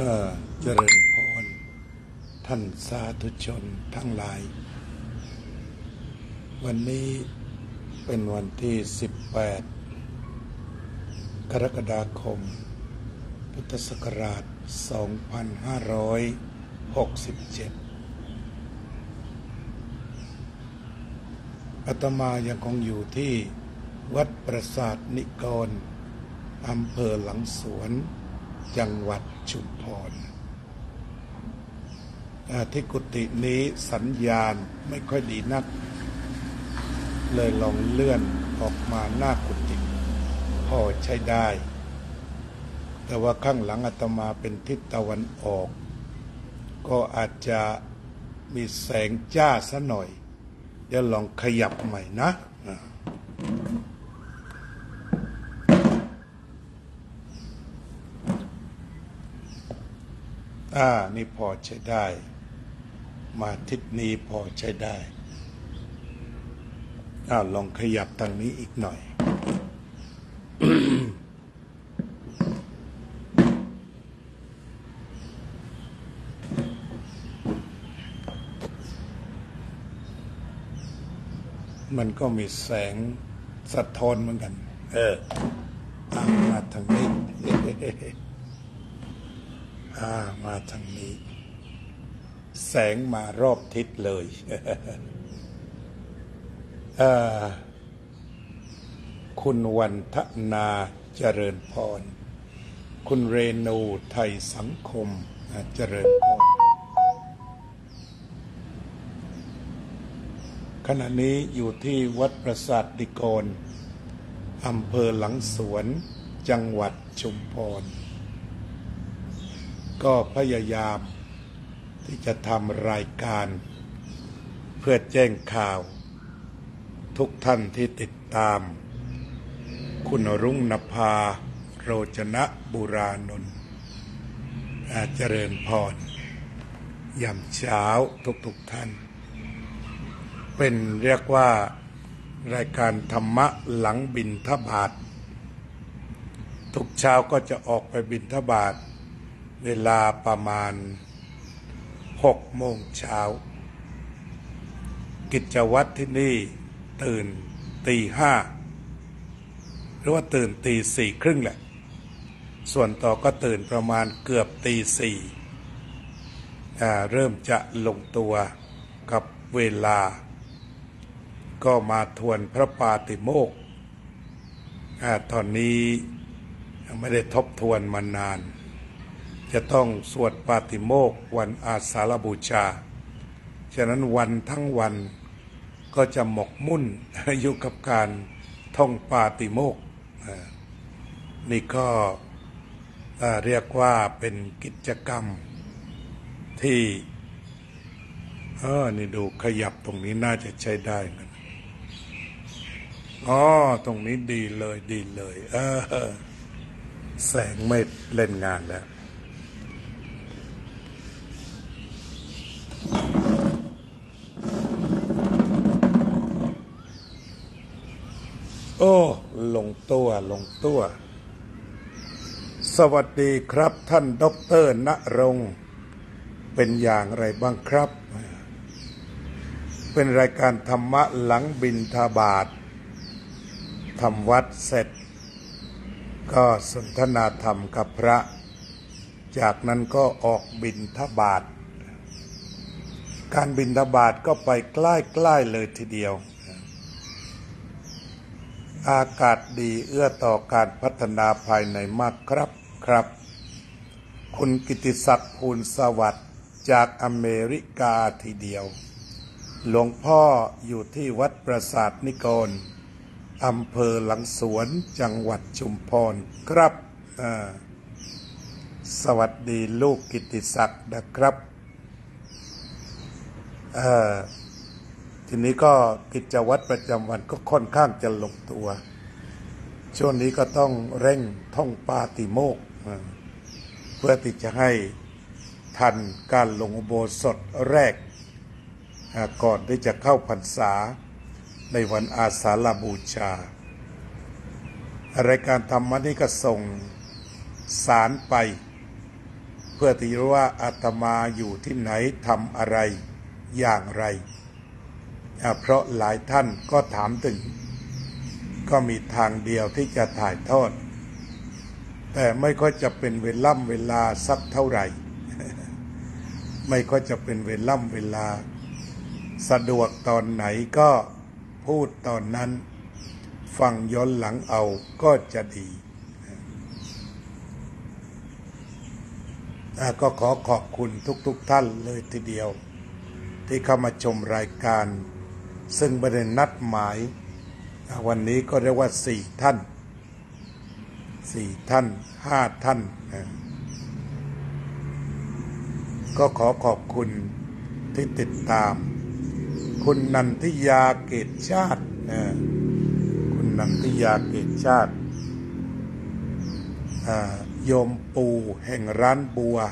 เจริญพรท่านสาธุชนทั้งหลายวันนี้เป็นวันที่18กรกฎาคมพุทธศักราช2567อาตมายังคงอยู่ที่วัดปราสาทนิกรอำเภอหลังสวนจังหวัดชุมพรที่กุฏินี้สัญญาณไม่ค่อยดีนักเลยลองเลื่อนออกมาหน้ากุฏิพอใช้ได้แต่ว่าข้างหลังอาตมาเป็นทิศตะวันออกก็อาจจะมีแสงจ้าซะหน่อยเดี๋ยวลองขยับใหม่นะนี่พอใช้ได้มาทิศนี้พอใช้ได้ลองขยับทางนี้อีกหน่อย มันก็มีแสงสะท้อนเหมือนกันมาทางนี้ มาทางนี้แสงมารอบทิศเลย คุณวันทนาเจริญพรคุณเรนูไทยสังคมเจริญพรขณะนี้อยู่ที่วัดปราสาทนิกรอำเภอหลังสวนจังหวัดชุมพรก็พยายามที่จะทำรายการเพื่อแจ้งข่าวทุกท่านที่ติดตามคุณรุ่งนภาโรจนะบุรานนท์เจริญพรยามเช้าทุกท่านเป็นเรียกว่ารายการธรรมะหลังบิณฑบาตทุกเช้าก็จะออกไปบิณฑบาตเวลาประมาณ6 โมงเช้ากิจวัตรที่นี่ตื่นตี 5หรือว่าตื่นตี 4 ครึ่งแหละส่วนต่อก็ตื่นประมาณเกือบตี 4เริ่มจะลงตัวกับเวลาก็มาทวนพระปาติโมกข์ตอนนี้ยังไม่ได้ทบทวนมานานจะต้องสวดปาติโมกข์วันอาสาฬบูชาฉะนั้นวันทั้งวันก็จะหมกมุ่นอยู่กับการท่องปาติโมกข์นี่ก็เรียกว่าเป็นกิจกรรมที่นี่ดูขยับตรงนี้น่าจะใช้ได้กันตรงนี้ดีเลยแสงไม่เล่นงานแล้วลงตัวสวัสดีครับท่านดร.ณรงค์เป็นอย่างไรบ้างครับเป็นรายการธรรมะหลังบิณฑบาตทำวัดเสร็จก็สนทนาธรรมกับพระจากนั้นก็ออกบิณฑบาตการบิณฑบาตก็ไปใกล้ๆเลยทีเดียวอากาศดีเอื้อต่อการพัฒนาภายในมากครับคุณกิติศักดิ์ภูลสวัสดิ์จากอเมริกาทีเดียวหลวงพ่ออยู่ที่วัดปราสาทนิกรอำเภอหลังสวนจังหวัดชุมพรครับสวัสดีลูกกิติศักดิ์นะครับทีนี้ก็กิจวัตรประจำวันก็ค่อนข้างจะลงตัวช่วงนี้ก็ต้องเร่งท่องปาติโมกข์เพื่อที่จะให้ทันการลงอุโบสถแรกก่อนที่จะเข้าพรรษาในวันอาสาฬบูชารายการธรรมะนี้ก็ส่งสารไป เพื่อพื่อที่รู้ว่าอาตมาอยู่ที่ไหนทำอะไรอย่างไรเพราะหลายท่านก็ถามถึงก็มีทางเดียวที่จะถ่ายทอดแต่ไม่ค่อยจะเป็นเวลาสักเท่าไหร่ ไม่ค่อยจะเป็นเวลาสะดวกตอนไหนก็พูดตอนนั้นฟังย้อนหลังเอาก็จะดีก็ขอขอบคุณทุกท่านเลยทีเดียวที่เข้ามาชมรายการซึ่งไม่ได้นัดหมายวันนี้ก็เรียกว่า4 ท่าน5 ท่านก็ขอขอบคุณที่ติดตามคุณนันทิยาเกตชาติคุณนันทิยาเกตชาติโยมปู่แห่งร้านบัว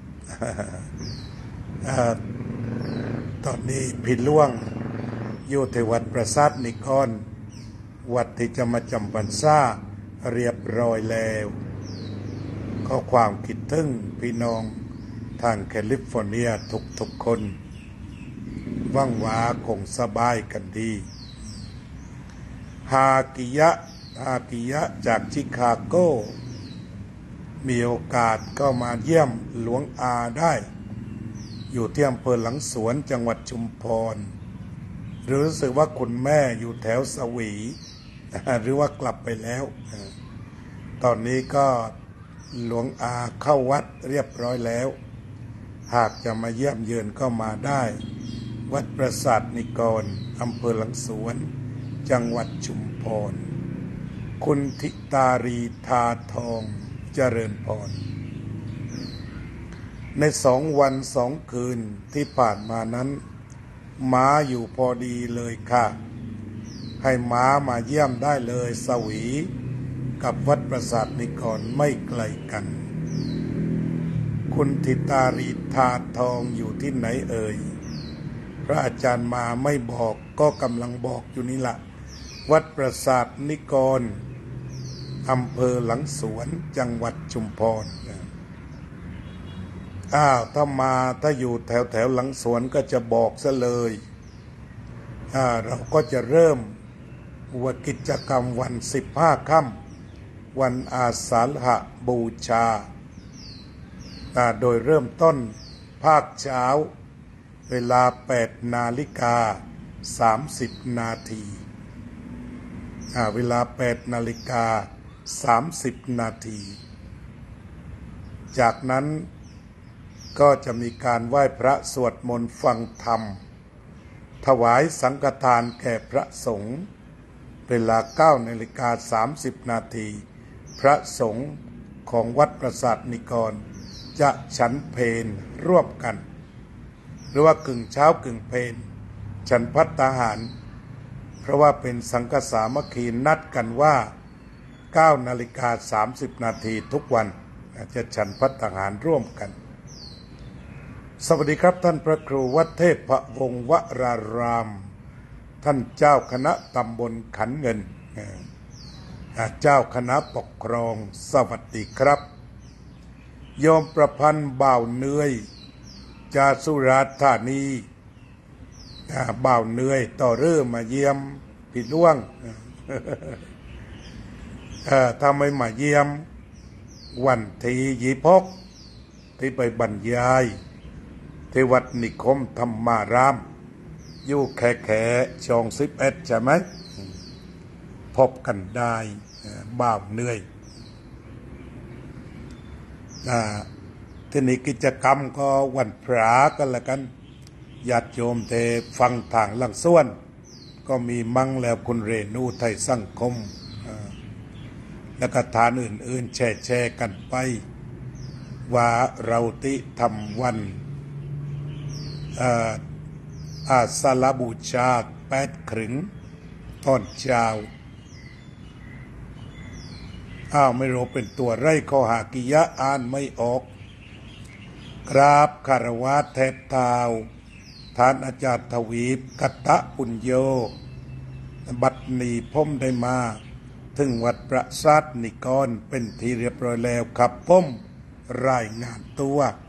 ตอนนี้พี่ล่วงอยู่ที่วัดประสาทนิกรวัดที่จะมาจำพรรษาเรียบร้อยแล้วขอความคิดถึงพี่น้องทางแคลิฟอร์เนียทุกคนว่างวาคงสบายกันดีฮากิยะจากชิคาโกมีโอกาสก็มาเยี่ยมหลวงอาได้อยู่ที่อำเภอหลังสวนจังหวัดชุมพรรู้สึกว่าคุณแม่อยู่แถวสวีหรือว่ากลับไปแล้วตอนนี้ก็หลวงอาเข้าวัดเรียบร้อยแล้วหากจะมาเยี่ยมเยือนก็มาได้วัดประสาทนิกรอำเภอหลังสวนจังหวัดชุมพรคุณธิตารีทาทองเจริญพรใน2 วัน 2 คืนที่ผ่านมานั้นม้าอยู่พอดีเลยค่ะให้ม้ามาเยี่ยมได้เลยสวีกับวัดประสาทนิกรไม่ไกลกันคุณธิตารีทาทองอยู่ที่ไหนเอ่ยพระอาจารย์มาไม่บอกก็กำลังบอกอยู่นี่ละวัดประสาทนิกรอำเภอหลังสวนจังหวัดชุมพรถ้าอยู่แถวหลังสวนก็จะบอกซะเลยเราก็จะเริ่มว่ากิจกรรมวัน15 ค่ำวันอาสาฬหบูชาโดยเริ่มต้นภาคเช้าเวลา8:30 นาทีเวลา8:30 นาทีจากนั้นก็จะมีการไหว้พระสวดมนต์ฟังธรรมถวายสังฆทานแก่พระสงฆ์เวลา9:30 นาทีพระสงฆ์ของวัดประสาทนิกรจะฉันเพลร่วมกันหรือว่ากึ่งเช้ากึ่งเพลฉันภัตตาหารเพราะว่าเป็นสังฆสามัคคีนัดกันว่า9:30 นาทีทุกวันจะฉันภัตตาหารร่วมกันสวัสดีครับท่านพระครูวัดเทพวงศ์วรารามท่านเจ้าคณะตำบลขันเงินเจ้าคณะปกครองสวัสดีครับโยมประพันธ์บ่าวเนื่อยจากสุราษฎร์ธานีบ่าวเนื่อยต่อเริ่มมาเยี่ยมพี่ล่วงถ้าไม่มาเยี่ยมวันที่26ที่ไปบรรยายที่วัดนิคมธรรมารามอยู่แขช่อง11ใช่ไหมพบกันได้บ่าวเหนื่อยทีนี้กิจกรรมก็วันพระกันละกันญาติโยมเทฟังทางหลังส่วนก็มีมั่งแล้วคุณเรนูไทยสังคมแล้วก็ทานอื่นๆแชร์กันไปว่าเราที่ทำวันอาสาฬหบูชา8:30ตอนเช้าไม่รู้เป็นตัวไรข้อหากิยะอ่านไม่ออกกราบคารวะแทบเท้าท่านอาจารย์ทวีปกัตตะปุญโยบัดนี้ผมได้มาถึงวัดประสาทนิกรเป็นที่เรียบร้อยแล้วครับผมรายงานตัว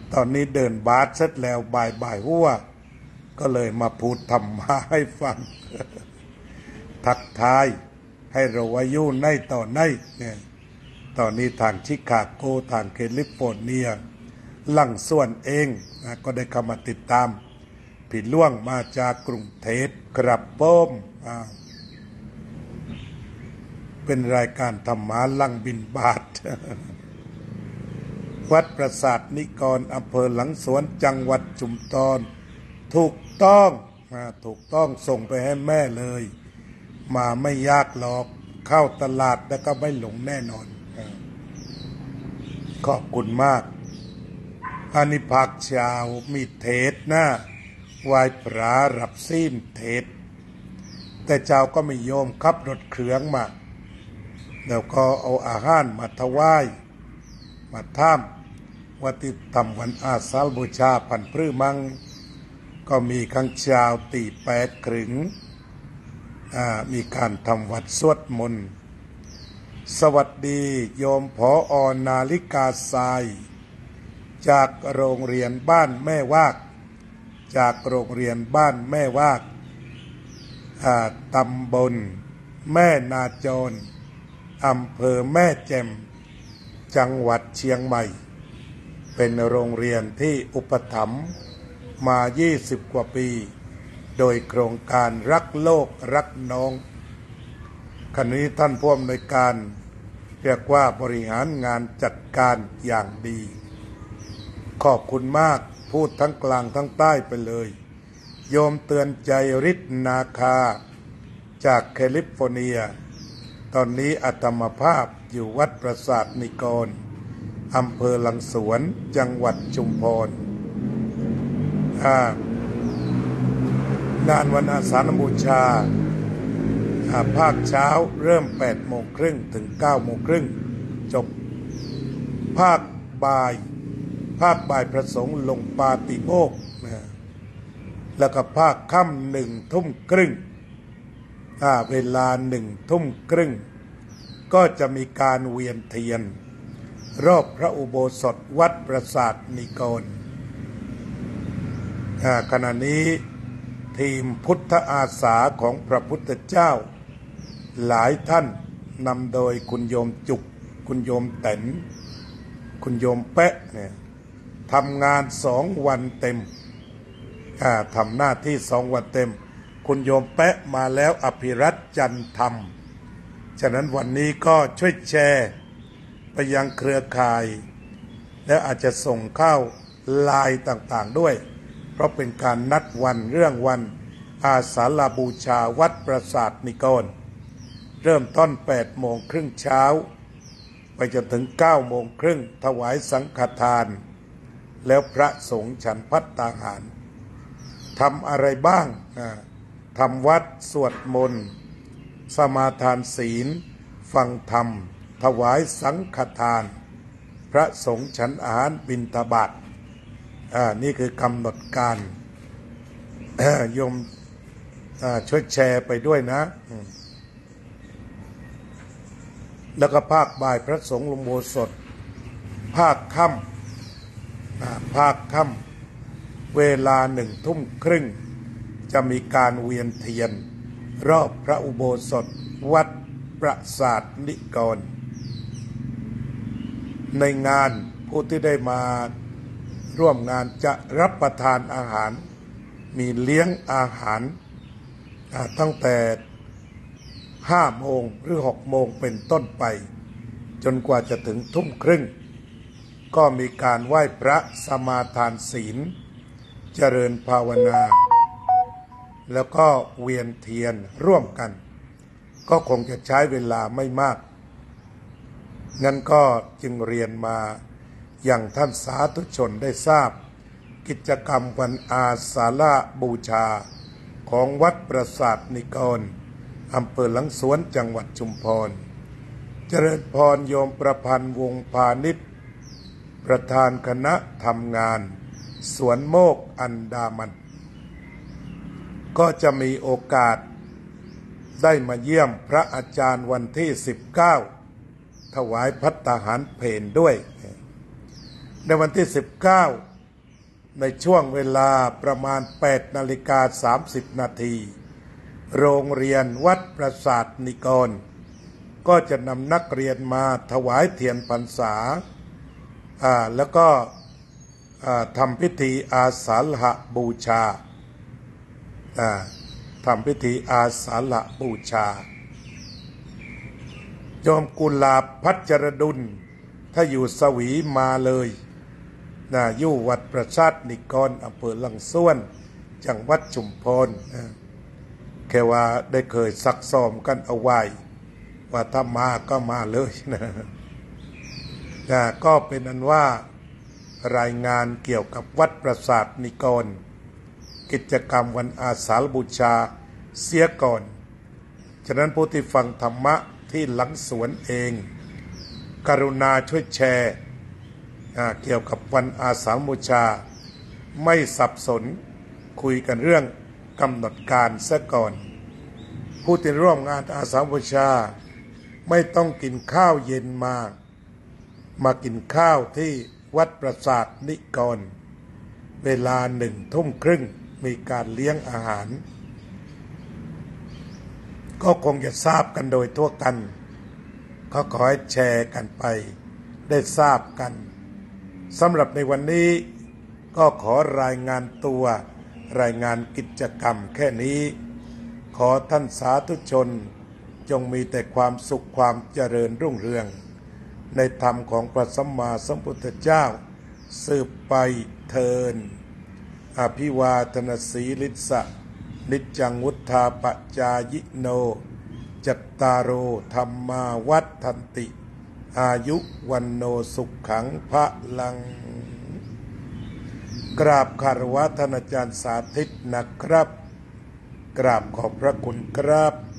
ตอนนี้เดินบาสเสร็จแล้วบ่ายหัวก็เลยมาพูดธรรมะให้ฟัง ทักทายให้เราอายุในต่อในเนี่ยตอนนี้ทางชิคาโกทางแคลิฟอร์เนียหลังส่วนเองก็ได้เข้ามาติดตามผิดล่วงมาจากกรุงเทพกระป้มเป็นรายการธรรมะลังบินบาท วัดปราสาทนิกรอำเภอหลังสวนจังหวัดชุมพรถูกต้องส่งไปให้แม่เลยมาไม่ยากหรอกเข้าตลาดแล้วก็ไม่หลงแน่นอนขอบคุณมากอานิภาคชาวมีเทศนะไหว้พระรับศีลเทศแต่เจ้าก็ไม่ยอมขับรถเครื่องมาแล้วก็เอาอาหารมาถวายมาท่ามว่าติดทำวันอาสาฬบูชาพันพฤมังก็มีข้างเช้าตี8 ครึ่งมีการทำวัดสวดมนต์สวัสดีโยมผอ.นาลิกาทรายจากโรงเรียนบ้านแม่วากตำบลแม่นาจรอำเภอแม่แจ่มจังหวัดเชียงใหม่เป็นโรงเรียนที่อุปถัมภ์มา20 กว่าปีโดยโครงการรักโลกรักน้องขณะนี้ท่านผู้อำนวยการเรียกว่าบริหารงานจัดการอย่างดีขอบคุณมากพูดทั้งกลางทั้งใต้ไปเลยโยมเตือนใจฤทธิ์นาคาจากแคลิฟอร์เนียตอนนี้อาตมาภาพอยู่วัดปราสาทนิกรอำเภอหลังสวนจังหวัดชุมพรงานวันอาสาฬบูชาภาคเช้าเริ่ม8 โมงครึ่งถึง9 โมงครึ่งจบภาคบ่ายพระสงฆ์ลงปาติโมกข์แล้วก็ภาคค่ำ1 ทุ่มครึ่งเวลา1 ทุ่มครึ่งก็จะมีการเวียนเทียนรอบพระอุโบสถวัดปราสาทนิกรขณะนี้ทีมพุทธอาสาของพระพุทธเจ้าหลายท่านนำโดยคุณโยมจุกคุณโยมแตนคุณโยมแปะเนี่ยทำงาน2 วันเต็มทำหน้าที่2 วันเต็มคุณโยมแปะมาแล้วอภิรัตน์จันธรรมฉะนั้นวันนี้ก็ช่วยแชร์ไปยังเครือข่ายและอาจจะส่งเข้าไลน์ต่างๆด้วยเพราะเป็นการนัดวันเรื่องวันอาสาฬบูชาวัดปราสาทนิกรเริ่มต้น8 โมงครึ่งเช้าไปจนถึง9 โมงครึ่งถวายสังฆทานแล้วพระสงฆ์ฉันภัตตาหารทำอะไรบ้างทำวัดสวดมนต์สมาทานศีลฟังธรรมถวายสังฆทานพระสงฆ์ฉันอาหารบิณฑบาตนี่คือกำหนดการโยมช่วยแชร์ไปด้วยนะแล้วก็ภาคบ่ายพระสงฆ์ลงโบสถภาคค่ำเวลา1 ทุ่มครึ่งจะมีการเวียนเทียนรอบพระอุโบสถวัดปราสาทนิกรในงานผู้ที่ได้มาร่วมงานจะรับประทานอาหารมีเลี้ยงอาหารตั้งแต่5 โมงหรือ6 โมงเป็นต้นไปจนกว่าจะถึงทุ่มครึ่งก็มีการไหว้พระสมาทานศีลเจริญภาวนาแล้วก็เวียนเทียนร่วมกันก็คงจะใช้เวลาไม่มากงั้นก็จึงเรียนมาอย่างท่านสาธุชนได้ทราบกิจกรรมวันอาสาฬบูชาของวัดปราสาทนิกรอำเภอหลังสวนจังหวัดชุมพรเจริญพรโยมประพันธ์วงพาณิชย์ประธานคณะทำงานสวนโมกอันดามันก็จะมีโอกาสได้มาเยี่ยมพระอาจารย์วันที่19ถวายภัตตาหารเพลด้วยในวันที่19 ในช่วงเวลาประมาณ 8:30 นาทีโรงเรียนวัดประสาทนิกรก็จะนำนักเรียนมาถวายเทียนพรรษาแล้วก็ทำพิธีอาสาฬหบูชาทำพิธีอาสาฬหบูชาโยมกุลาภพัชรดุลถ้าอยู่สวีมาเลยอยู่วัดประสาทนิกรอำเภอลังส่วนจังหวัดชุมพรแค่ว่าได้เคยซักซ้อมกันเอาไว้ว่าถ้ามาก็มาเลยก็เป็นอันว่ารายงานเกี่ยวกับวัดประสาทนิกรกิจกรรมวันอาสาฬบูชาเสียก่อนฉะนั้นผู้ที่ฟังธรรมะที่หลังสวนเองกรุณาช่วยแชร์เกี่ยวกับวันอาสาฬบูชาไม่สับสนคุยกันเรื่องกำหนดการซะก่อนผู้ที่ร่วมงานอาสาฬบูชาไม่ต้องกินข้าวเย็นมากินข้าวที่วัดประสาทนิกรเวลา19:30มีการเลี้ยงอาหารก็คงจะทราบกันโดยทั่วกันเขาขอให้แชร์กันไปได้ทราบกันสำหรับในวันนี้ก็ขอรายงานตัวรายงานกิจกรรมแค่นี้ขอท่านสาธุชนจงมีแต่ความสุขความเจริญรุ่งเรืองในธรรมของพระสัมมาสัมพุทธเจ้าสืบไปเทินอภิวาทนาสีลิสะนิจจังวุธาปจายิโนจัตตารโอธรรมาวัฏทันติอายุวันโนสุขขังพระลังกราบคารวะท่านอาจารย์สาธิตนะครับกราบขอบพระคุณครับ